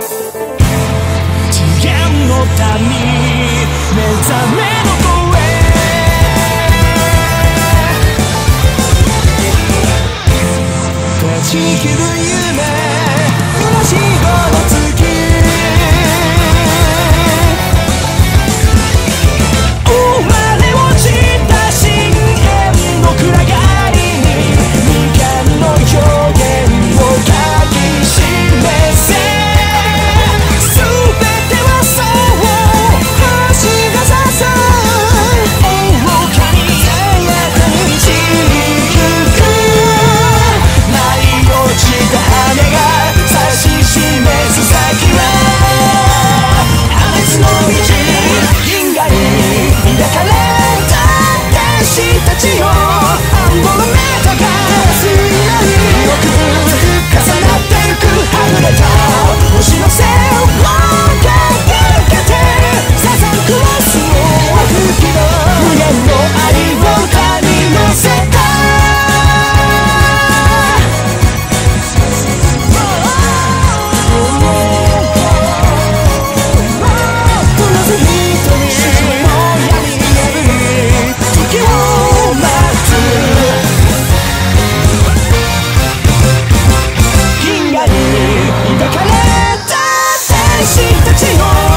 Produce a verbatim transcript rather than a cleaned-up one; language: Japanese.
次元の谷目覚めの声断ち切る夢虚しいほど月生まれ落ちた深淵の暗がりに未完の表現をかきしめせ全てはそう星がささ愚かに新たに散る舞い落ちた羽が指し示す先は破滅の道銀河に抱かれた天使たちをアンゴラメタが水面によく重なってゆくはぐれた星の背を駆け抜けてサザンクロスを吹きの無限の愛を歌に乗せた銀河に抱かれた天使たちを